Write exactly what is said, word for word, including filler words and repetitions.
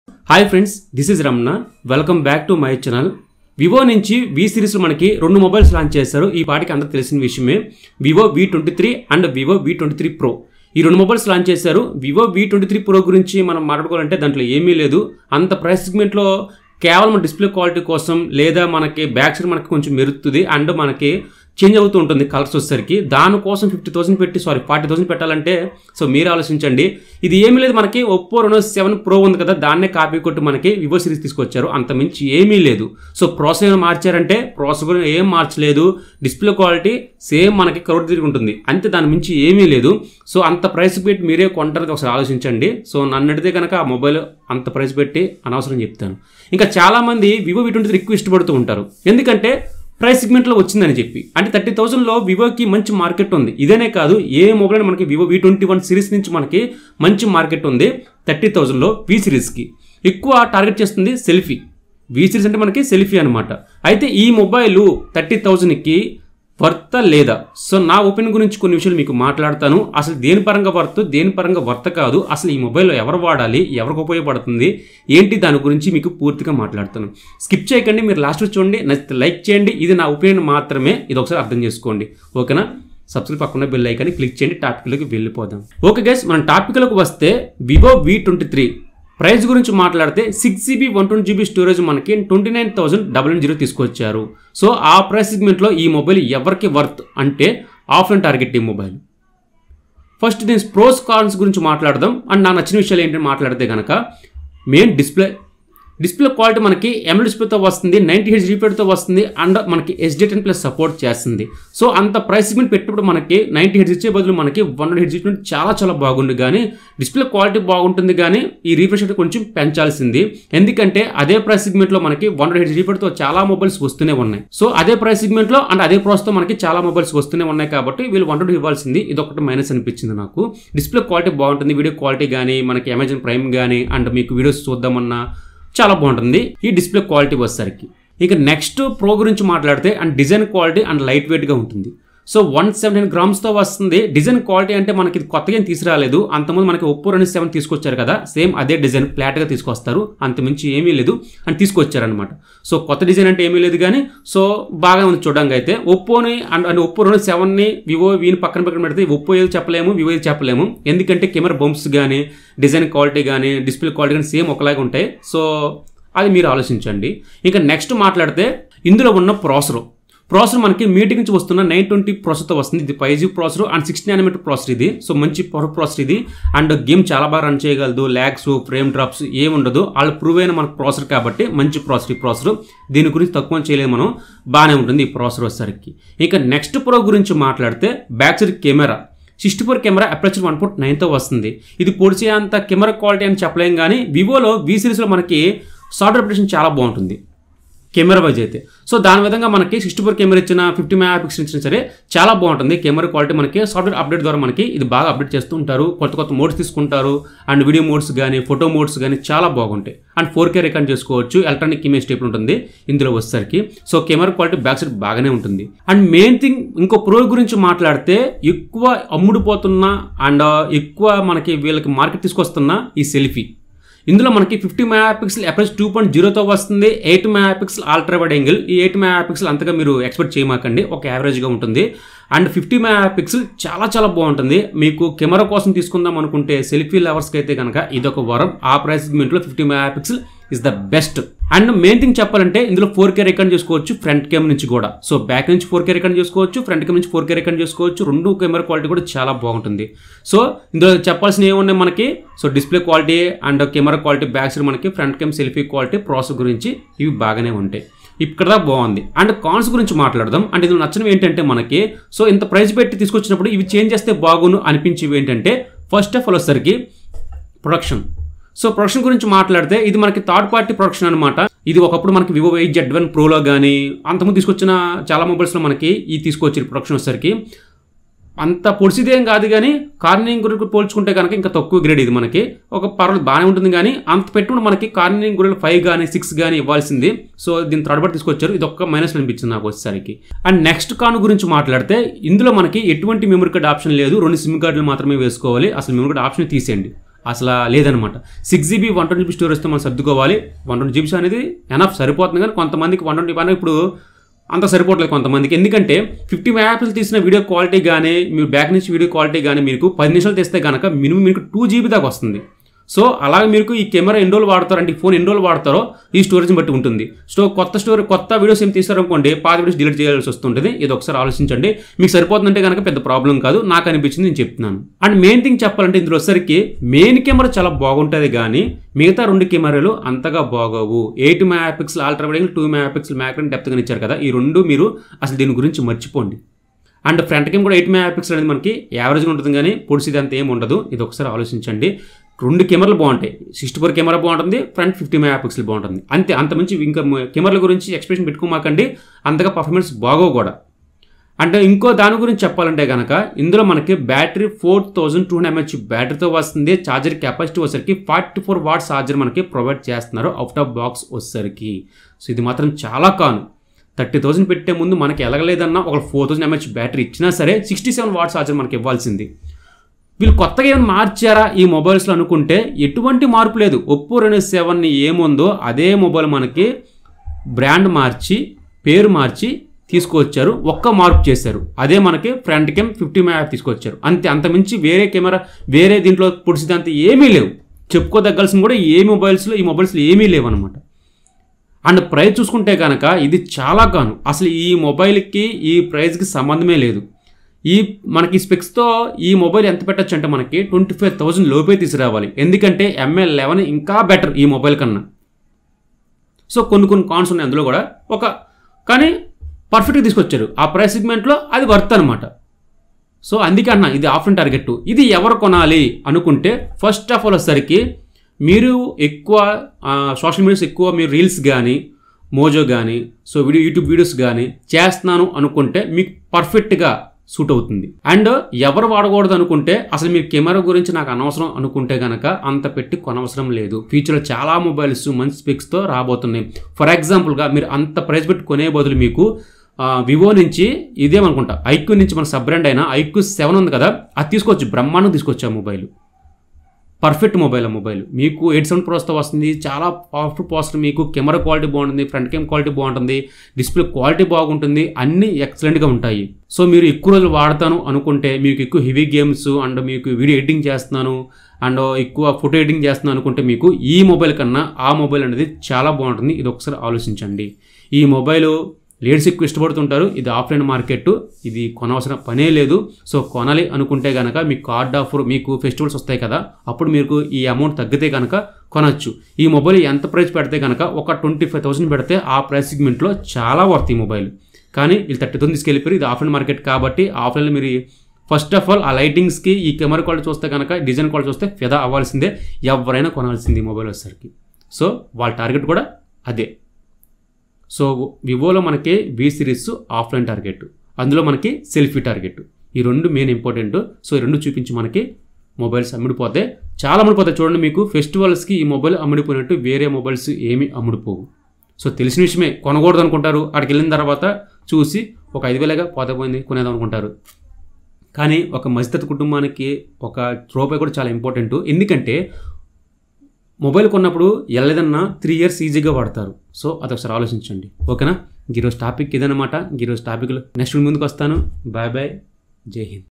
Hi friends, this is Ramana. Welcome back to my channel. Vivo నుంచి V సిరీస్లో మనకి రెండు మొబైల్స్ లాంచ్ చేశారు. ఈ పాటికి అందరూ తెలిసిన విషయమే. Vivo V twenty three and Vivo V twenty three pro ఈ రెండు మొబైల్స్ లాంచ్ చేశారు. Vivo V twenty three pro గురించి మనం మాట్లాడుకోవాలంటే దాంట్లో ఏమీ లేదు. అంత ప్రైస్ సెగ్మెంట్లో కేవలం డిస్ప్లే క్వాలిటీ కోసం లేదా మనకి బ్యాక్ సైడ్ మనకి కొంచెం మెరుస్తుంది అండ్ మనకి చేంజ్ అవుతూ ఉంటుంది కలర్స్ వచ్చేసరికి. దానికోసం ఫిఫ్టీ థౌసండ్ పెట్టి సారీ ఫార్టీ థౌసండ్ పెట్టాలంటే సో మీరు ఆలోచించండి. ఇది ఏమీ లేదు, మనకి ఒప్పో రెనో సెవెన్ ప్రో ఉంది కదా, దాన్నే కాపీ కొట్టి మనకి వివో సిరీస్ తీసుకొచ్చారు. అంత మించి ఏమీ లేదు. సో ప్రాసెసర్ ఏమైనా మార్చారంటే ప్రాసెసర్ ఏం మార్చలేదు. డిస్ప్లే క్వాలిటీ సేమ్ మనకి కరోడ్ తిరిగి ఉంటుంది అంతే, దాని మించి ఏమీ లేదు. సో అంత ప్రైస్ పెట్టి మీరే కొంటారని ఒకసారి ఆలోచించండి. సో నన్ను అడిగితే కనుక ఆ మొబైల్ అంత ప్రైస్ పెట్టి అనవసరం చెప్తాను. ఇంకా చాలామంది వివో వి ట్వంటీ త్రీ ఎక్కువ ఇష్టపడుతూ ఉంటారు, ఎందుకంటే ప్రైస్ సెగ్మెంట్లో వచ్చిందని చెప్పి. అంటే థర్టీ థౌసండ్లో వివోకి మంచి మార్కెట్ ఉంది. ఇదేనే కాదు, ఏ మొబైల్ మనకి Vivo V twenty one series నుంచి మనకి మంచి మార్కెట్ ఉంది. థర్టీ థౌసండ్లో వి సిరీస్కి ఎక్కువ టార్గెట్ చేస్తుంది సెల్ఫీ. వి సిరీస్ అంటే మనకి సెల్ఫీ అనమాట. అయితే ఈ మొబైల్ థర్టీ థౌసండ్కి వర్త లేదా? సో నా ఒపీనియన్ గురించి కొన్ని విషయాలు మీకు మాట్లాడతాను. అసలు దేని పరంగా వర్త్, దేని పరంగా వర్త కాదు, అసలు ఈ మొబైల్లో ఎవరు వాడాలి, ఎవరికి ఉపయోగపడుతుంది ఏంటి, దాని గురించి మీకు పూర్తిగా మాట్లాడతాను. స్కిప్ చేయకండి, మీరు లాస్ట్ చూడండి, నచ్చితే లైక్ చేయండి. ఇది నా ఒపీనియన్ మాత్రమే, ఇది ఒకసారి అర్థం చేసుకోండి, ఓకేనా? సబ్స్క్రైబ్ పక్కన బెల్ ఐకాన్ని క్లిక్ చేయండి. టాపిక్లోకి వెళ్ళిపోదాం. ఓకే గైస్, మనం టాపిక్లోకి వస్తే Vivo V twenty three price గురించి మాట్లాడితే six GB one twenty GB storage మనకి twenty nine thousand double nine zero తీసుకొచ్చారు. సో ఆ ప్రైస్ సెగ్మెంట్లో ఈ మొబైల్ ఎవరికి వర్త్ అంటే ఆఫ్లైన్ టార్గెట్ ఈ మొబైల్. ఫస్ట్ దీని ప్రోస్ కాన్స్ గురించి మాట్లాడదాం. అండ్ నాకు నచ్చిన విషయాలు ఏంటంటే మాట్లాడితే కనుక మెయిన్ డిస్ప్లే డిస్ప్లే క్వాలిటీ మనకి ఎమ్ఎల్ డిస్ప్లేతో వస్తుంది, నైంటీ హెచ్ రీపేడ్తో వస్తుంది అండ్ మనకి ఎస్డి టెన్ ప్లస్ సపోర్ట్ చేస్తుంది. సో అంత ప్రైస్ సెగ్మెంట్ పెట్టినప్పుడు మనకి నైంటీ హెచ్ ఇచ్చే బదులు మనకి వన్ హండ్రెడ్ హెచ్ ఇచ్చినప్పుడు చాలా చాలా బాగుంది. కానీ డిస్ప్లే క్వాలిటీ బాగుంటుంది, కానీ ఈ రీఫ్రెష్ రేట్ కొంచెం పెంచాల్సింది. ఎందుకంటే అదే ప్రైస్ సెగ్మెంట్లో మనకి వన్ హండ్రెడ్ హెచ్ రీపేడ్తో చాలా మొబైల్స్ వస్తూనే ఉన్నాయి. సో అదే ప్రైస్ సెగ్మెంట్లో అండ్ అదే ప్రాసెస్తో మనకి చాలా మొబైల్స్ వస్తూనే ఉన్నాయి కాబట్టి వీళ్ళు వన్ హండ్రెడ్ ఇవ్వాల్సింది. ఇది ఒకటి మైనస్ అనిపించింది నాకు. డిస్ప్లే క్వాలిటీ బాగుంటుంది, వీడియో క్వాలిటీ కానీ మనకి అమెజాన్ ప్రైమ్ కానీ అండ్ మీకు వీడియోస్ చూద్దామన్నా చాలా బాగుంటుంది ఈ డిస్ప్లే క్వాలిటీ వచ్చేసరికి. ఇక నెక్స్ట్ ప్రో గురించి మాట్లాడితే and design quality and light వెయిట్గా ఉంటుంది. సో వన్ సెవెంటీన్ గ్రామ్స్తో వస్తుంది. డిజైన్ క్వాలిటీ అంటే మనకి కొత్తగా తీసుకురాలేదు. అంతకుముందు మనకి ఒప్పో రెనో సెవెన్ తీసుకొచ్చారు కదా, సేమ్ అదే డిజైన్ ఫ్లాట్గా తీసుకొస్తారు, అంతమించి ఏమీ లేదు అని తీసుకొచ్చారనమాట. సో కొత్త డిజైన్ అంటే ఏమీ లేదు, కానీ సో బాగా ఉంది చూడడానికి. అయితే ఒప్పోని అండ్ అండ్ ఒప్పో రెనో సెవెన్ని వివో వీని పక్కన పక్కన పెడితే ఒప్పో ఏది చెప్పలేము, వివో ఏది చెప్పలేము. ఎందుకంటే కెమెరా బంప్స్ కానీ డిజైన్ క్వాలిటీ కానీ డిస్ప్లే క్వాలిటీ కానీ సేమ్ ఒకలాగా ఉంటాయి. సో అది మీరు ఆలోచించండి. ఇంకా నెక్స్ట్ మాట్లాడితే ఇందులో ఉన్న ప్రాసెసర్ ప్రాసెసర్ మనకి మీటింగ్ నుంచి వస్తున్న నైన్ ట్వంటీ ప్రాసెసర్తో వస్తుంది. ఇది five G processor and six nanometer processor ఇది. సో మంచి పవర్ ప్రాసెసర్ ఇది అండ్ గేమ్ చాలా బాగా రన్ చేయగలదు. ల్యాగ్స్ ఫ్రేమ్ డ్రాప్స్ ఏముండదు. వాళ్ళు ప్రూవ్ అయిన మనకు ప్రాసెసర్ కాబట్టి మంచి ప్రాసెసర్ ఈ ప్రాసెసర్. దీని గురించి తక్కువ చేయలేదు మనం, బాగానే ఉంటుంది ఈ ప్రాసెసర్ వచ్చేసరికి. ఇంకా నెక్స్ట్ ప్రో గురించి మాట్లాడితే back side camera sixty four camera aperture one point నైన్తో వస్తుంది. ఇది పొడిచే అంత కెమెరా క్వాలిటీ అని చెప్పలేం, కానీ వివోలో వి సిరీస్లో మనకి సాఫ్ట్వేర్ అప్డేషన్ చాలా బాగుంటుంది కెమెరా వైజ్ అయితే. సో దాని విధంగా మనకి సిక్స్టీ ఫోర్ కెమెరా ఇచ్చిన ఫిఫ్టీ మెగా పిక్సెల్ ఇచ్చినా సరే చాలా బాగుంటుంది కెమెరా క్వాలిటీ. మనకి సాఫ్ట్వేర్ అప్డేట్ ద్వారా మనకి ఇది బాగా అప్డేట్ చేస్తూ ఉంటారు. కొత్త కొత్త మోడ్స్ తీసుకుంటారు అండ్ వీడియో మోడ్స్ కానీ ఫోటో మోడ్స్ కానీ చాలా బాగుంటాయి. అండ్ ఫోర్ కే రికార్డ్ చేసుకోవచ్చు. ఎలక్ట్రానిక్ ఇమేజ్ టైప్ ఉంటుంది ఇందులో వచ్చేసరికి. So camera quality back side బాగానే ఉంటుంది. అండ్ మెయిన్ థింగ్ ఇంకో ప్రో గురించి మాట్లాడితే ఎక్కువ అమ్ముడుపోతున్న అండ్ ఎక్కువ మనకి వీళ్ళకి మార్కెట్ తీసుకొస్తున్న ఈ సెల్ఫీ. ఇందులో మనకి fifty mega pixel approach two point జీరోతో వస్తుంది. Eight mega pixel ultra wide angle. ఈ ఎయిట్ మెగా పిక్సెల్ అంతగా మీరు ఎక్స్పెక్ట్ చేయమాకండి, ఒక యావరేజ్గా ఉంటుంది. అండ్ ఫిఫ్టీ మెగా పిక్సెల్ చాలా చాలా బాగుంటుంది. మీకు కెమెరా కోసం తీసుకుందాం అనుకుంటే సెల్ఫీ లవర్స్కి అయితే కనుక ఇదొక వరం. ఆ ప్రైస్ సెగ్మెంట్లో fifty mega pixel is the best. And main thing చెప్పాలంటే ఇందులో ఫోర్ కే రికార్డ్ చేసుకోవచ్చు ఫ్రంట్ కెమెరా నుంచి కూడా. సో బ్యాక్ నుంచి ఫోర్ కే రికార్డ్ చేసుకోవచ్చు, ఫ్రంట్ కెమెరా నుంచి ఫోర్ కే రికార్డ్ చేసుకోవచ్చు. రెండు కెమెరా క్వాలిటీ కూడా చాలా బాగుంటుంది. సో ఇందులో చెప్పాల్సిన ఏమున్నాయి మనకి, so display quality and camera quality back side మనకి front cam selfie quality process గురించి ఇవి బాగానే ఉంటాయి. ఇక్కడ బాగుంది. అండ్ కాన్స్ గురించి మాట్లాడదాం. అంటే ఇందులో నచ్చినవి ఏంటంటే మనకి సో ఇంత ప్రైస్ పెట్టి తీసుకొచ్చినప్పుడు ఇవి చేంజ్ చేస్తే బాగును అనిపించేవి ఏంటంటే ఫస్ట్ ఆఫ్ ఆల్ వచ్చేసరికి ప్రొడక్షన్. సో ప్రొడక్షన్ గురించి మాట్లాడితే ఇది మనకి థర్డ్ పార్టీ ప్రొడక్షన్ అనమాట. ఇది ఒకప్పుడు మనకి వివో వై జెడ్ వన్ ప్రోలో కానీ అంతకుముందు తీసుకొచ్చిన చాలా మొబైల్స్లో మనకి ఇది తీసుకొచ్చి ప్రొడక్షన్ వచ్చేసరికి అంత పొడిసిదేం కాదు, కానీ కార్నింగ్ గురించి పోల్చుకుంటే కనుక ఇంకా తక్కువ గ్రేడ్ ఇది. మనకి ఒక పర్వాలేదు బాగానే ఉంటుంది, కానీ అంత పెట్టుకుని మనకి కార్నింగ్ గురించి ఫైవ్ కానీ సిక్స్ కానీ ఇవ్వాల్సింది. సో దీన్ని థర్డ్ పార్టీ తీసుకొచ్చారు, ఇది ఒక్క మైనస్ అనిపించింది నాకు వచ్చేసరికి. అండ్ నెక్స్ట్ కాన్ గురించి మాట్లాడితే ఇందులో మనకి ఎటువంటి మెమరీ కార్డ్ ఆప్షన్ లేదు. రెండు సిమ్ కార్డులు మాత్రమే వేసుకోవాలి. అసలు మెమరీ కార్డ్ ఆప్షన్ తీసేయండి. అసలు లేదనమాట. Six GB one twenty GB స్టోరేజ్తో మనం సర్దుకోవాలి. వన్ ట్వంటీ జీబీ అనేది ఎనఫ్ సరిపోతుంది, కానీ కొంతమందికి వన్ ట్వంటీ పైన ఇప్పుడు అంత సరిపోవట్లేదు కొంతమందికి. ఎందుకంటే ఫిఫ్టీ మెగాపిక్సెల్ తీసిన వీడియో క్వాలిటీ కానీ మీరు బ్యాక్ నుంచి వీడియో క్వాలిటీ కానీ మీకు పది నిమిషాలు తెస్తే కనుక మినిమం మీకు టూ జీబీ దాకా వస్తుంది. సో అలాగే మీకు ఈ కెమెరా ఎన్ని రోజులు వాడతారో అంటే ఈ ఫోన్ ఎన్ని రోజులు వాడతారో ఈ స్టోరేజ్ని బట్టి ఉంటుంది. సో కొత్త స్టోరీ కొత్త వీడియోస్ ఏం తీస్తారనుకోండి, పాత వీడియోస్ డిలీట్ చేయాల్సి వస్తుంటుంది. ఇది ఒకసారి ఆలోచించండి. మీకు సరిపోతుందంటే కనుక పెద్ద ప్రాబ్లం కాదు, నాకు అనిపించింది నేను చెప్తున్నాను. అండ్ మెయిన్ థింగ్ చెప్పాలంటే ఇందులో వచ్చరికి మెయిన్ కెమెరా చాలా బాగుంటుంది, కానీ మిగతా రెండు కెమెరాలు అంతగా బాగోవు. Eight mega pixel ultra wide angle, two mega pixel macro depth గా ఇచ్చారు కదా, ఈ రెండు మీరు అసలు దీని గురించి మర్చిపోండి. అండ్ ఫ్రంట్ కెమ్ కూడా ఎయిట్ మెగా పిక్సెల్ అనేది మనకి యావరేజ్గా ఉంటుంది, కానీ పొడిసిది అంత ఏమి ఉండదు. ఇది ఒకసారి ఆలోచించండి. రెండు కెమెరాలు బాగుంటాయి. సిక్స్టీ ఫోర్ కెమెరా బాగుంటుంది, ఫ్రంట్ ఫిఫ్టీ మెగా పిక్సెల్ బాగుంటుంది. అంతే, అంత మంచి ఇంకా కెమెరాల గురించి ఎక్స్ప్రెషన్ పెట్టుకోమాకండి, అంతగా పర్ఫార్మెన్స్ బాగోవు కూడా. అంటే ఇంకో దాని గురించి చెప్పాలంటే కనుక ఇందులో మనకి battery four thousand two hundred MH బ్యాటరీతో వస్తుంది. ఛార్జర్ కెపాసిటీ వచ్చేసరికి ఫార్టీ ఫోర్ వాట్స్ ఛార్జర్ మనకి ప్రొవైడ్ చేస్తున్నారు అవుట్ ఆఫ్ బాక్స్ వచ్చేసరికి. సో ఇది మాత్రం చాలా కాను. థర్టీ థౌసండ్ పెట్టే ముందు మనకి ఎలాగలేదన్నా ఒక ఫోర్ థౌసండ్ ఎంహెచ్ బ్యాటరీ ఇచ్చినా సరే సిక్స్టీ సెవెన్ వాట్స్ ఛార్జర్ మనకి ఇవ్వాల్సింది. వీళ్ళు కొత్తగా ఏమైనా మార్చారా ఈ మొబైల్స్లో అనుకుంటే ఎటువంటి మార్పు లేదు. ఒప్పో రెనో సెవెన్ ఏముందో అదే మొబైల్ మనకి బ్రాండ్ మార్చి పేరు మార్చి తీసుకొచ్చారు, ఒక్క మార్పు చేశారు. అదే మనకి ఫ్రంట్ కెమ్ ఫిఫ్టీ మెగా తీసుకొచ్చారు, అంతే. అంతమించి వేరే కెమెరా వేరే దీంట్లో పొడిసిదంత ఏమీ లేవు. చెప్పుకోదగ్గాల్సింది కూడా ఏ మొబైల్స్లో ఈ మొబైల్స్లో ఏమీ లేవు అనమాట. అండ్ ప్రైస్ చూసుకుంటే కనుక ఇది చాలా కాను. అసలు ఈ మొబైల్కి ఈ ప్రైస్కి సంబంధమే లేదు. ఈ మనకి స్పెక్స్తో ఈ మొబైల్ ఎంత పెట్టచ్చు అంటే మనకి ట్వంటీ ఫైవ్ థౌసండ్ లోపే తీసుకురావాలి. ఎందుకంటే ఎంఏ లెవెన్ ఇంకా బెటర్ ఈ మొబైల్ కన్నా. సో కొన్ని కొన్ని కాన్స్ ఉన్నాయి అందులో కూడా, ఒక కానీ పర్ఫెక్ట్గా తీసుకొచ్చారు. ఆ ప్రైస్ సెగ్మెంట్లో అది వర్త్ అనమాట. సో అందుకే అన్న ఇది ఆఫ్లైన్ టార్గెట్. ఇది ఎవరు కొనాలి అనుకుంటే ఫస్ట్ ఆఫ్ ఆల్ వచ్చేసరికి మీరు ఎక్కువ సోషల్ మీడియాస్ ఎక్కువ మీరు రీల్స్ కానీ మోజో కానీ సో వీడియో యూట్యూబ్ వీడియోస్ కానీ చేస్తున్నాను అనుకుంటే మీకు పర్ఫెక్ట్గా సూట్ అవుతుంది. అండ్ ఎవరు వాడకూడదు అనుకుంటే అసలు మీరు కెమెరా గురించి నాకు అనవసరం అనుకుంటే కనుక అంత పెట్టి కొనవసరం లేదు. ఫ్యూచర్లో చాలా మొబైల్స్ మంచి స్పెక్స్తో రాబోతున్నాయి. ఫర్ ఎగ్జాంపుల్గా మీరు అంత ప్రైస్ పెట్టి కొనే బదులు మీకు వివో నుంచి ఇదేమనుకుంటా ఐక్యూ నుంచి మన సబ్ బ్రాండ్ అయినా ఐక్యూ సెవెన్ ఉంది కదా, అది తీసుకోవచ్చు. బ్రహ్మాండం తీసుకొచ్చా మొబైల్, పర్ఫెక్ట్ మొబైల్. ఆ మొబైల్ మీకు ఎయిట్ సెవెన్ ప్రోస్తో వస్తుంది, చాలా పవర్ఫుల్ ప్రాసెసర్, మీకు కెమెరా క్వాలిటీ బాగుంటుంది, ఫ్రంట్ కెమ్ క్వాలిటీ బాగుంటుంది, డిస్ప్లే క్వాలిటీ బాగుంటుంది, అన్నీ ఎక్సలెంట్గా ఉంటాయి. సో మీరు ఎక్కువ రోజులు వాడతాను అనుకుంటే, మీకు ఎక్కువ హెవీ గేమ్స్ అండ్ మీకు వీడియో ఎడిటింగ్ చేస్తున్నాను అండ్ ఎక్కువ ఫోటో ఎడిటింగ్ చేస్తున్నాను అనుకుంటే మీకు ఈ మొబైల్ కన్నా ఆ మొబైల్ అనేది చాలా బాగుంటుంది. ఇది ఒకసారి ఆలోచించండి. ఈ మొబైల్ లేడీస్ ఎక్కువ ఇష్టపడుతుంటారు. ఇది ఆఫ్లైన్ మార్కెట్, ఇది కొనవసరం పనే లేదు. సో కొనాలి అనుకుంటే కనుక మీకు కార్డ్ ఆఫర్, మీకు ఫెస్టివల్స్ వస్తాయి కదా, అప్పుడు మీకు ఈ అమౌంట్ తగ్గితే కనుక కొనవచ్చు. ఈ మొబైల్ ఎంత ప్రైస్ పెడితే కనుక ఒక ట్వంటీ ఫైవ్ థౌసండ్ పెడితే ఆ ప్రైస్ సెగ్మెంట్లో చాలా వర్త్ ఈ మొబైల్. కానీ వీళ్ళు థర్టీ థౌసండ్ తీసుకెళ్ళిపోయి, ఇది ఆఫ్లైన్ మార్కెట్ కాబట్టి ఆఫ్లైన్లో మీరు ఫస్ట్ ఆఫ్ ఆల్ ఆ లైటింగ్స్కి ఈ కెమెరా క్వాలిటీ చూస్తే కనుక డిజైన్ క్వాలిటీ చూస్తే ఫిదా అవ్వాల్సిందే, ఎవరైనా కొనాల్సింది ఈ మొబైల్ వచ్చేసరికి. సో వాళ్ళ టార్గెట్ కూడా అదే. సో వివోలో మనకి వి సిరీస్ ఆఫ్లైన్ టార్గెట్, అందులో మనకి సెల్ఫీ టార్గెట్, ఈ రెండు మెయిన్ ఇంపార్టెంట్. సో ఈ రెండు చూపించి మనకి మొబైల్స్ అమ్ముడిపోతే చాలా అమ్ముడిపోతాయి. చూడండి, మీకు ఫెస్టివల్స్కి ఈ మొబైల్ అమ్ముడిపోయినట్టు వేరే మొబైల్స్ ఏమీ అమ్ముడిపోవు. సో తెలిసిన విషయమే, కొనకూడదు అనుకుంటారు. అక్కడికి వెళ్ళిన తర్వాత చూసి ఒక ఐదు వేలగా పోతే పోయింది కొనేదాం అనుకుంటారు. కానీ ఒక మధ్యతరగతి కుటుంబానికి ఒక రూపాయి కూడా చాలా ఇంపార్టెంట్. ఎందుకంటే మొబైల్ కొన్నప్పుడు ఎల్లదన్నా త్రీ ఇయర్స్ ఈజీగా వాడతారు. సో అదొకసారి ఆలోచించండి. ఓకేనా? ఈరోజు టాపిక్ ఇదనమాట. ఈరోజు టాపిక్లో నెక్స్ట్ ముందుకు వస్తాను. బాయ్ బాయ్, జై హింద్.